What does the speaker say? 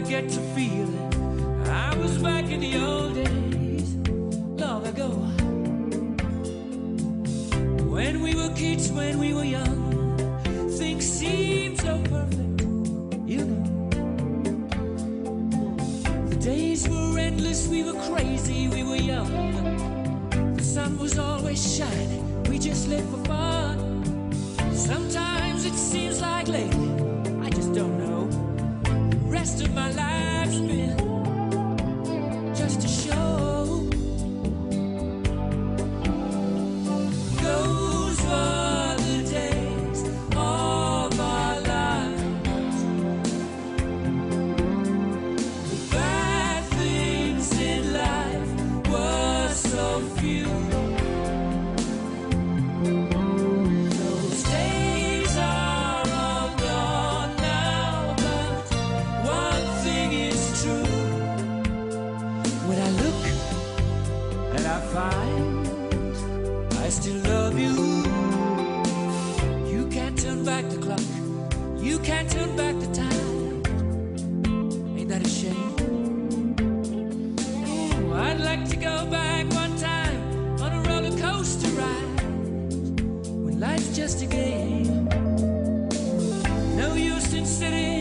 get to feeling I was back in the old days, long ago. When we were kids, when we were young, things seemed so perfect, you know. The days were endless, we were crazy, we were young. The sun was always shining, we just lived for fun. Sometimes it seems like lately, I just don't know, the rest of my life's been just a show. Those were the days of our lives. The bad things in life were so few. Those days are all gone now, but one thing is true. When I look and I find I still love you, you can't turn back the clock, you can't turn back the time. Ain't that a shame? Ooh, I'd like to go back one time on a roller coaster ride, when life's just a game. No use in sitting